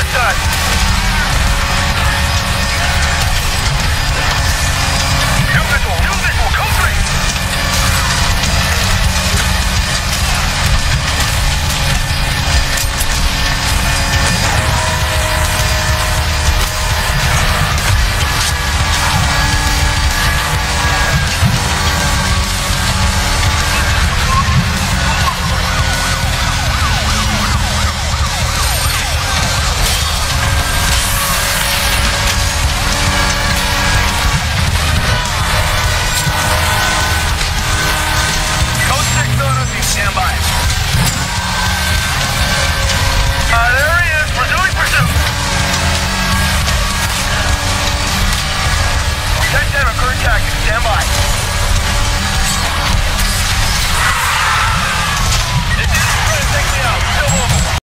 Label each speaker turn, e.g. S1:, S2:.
S1: side. New visual, code 3. Stand by. There he is. Resuming pursuit. 10-7, current tactics. Stand by.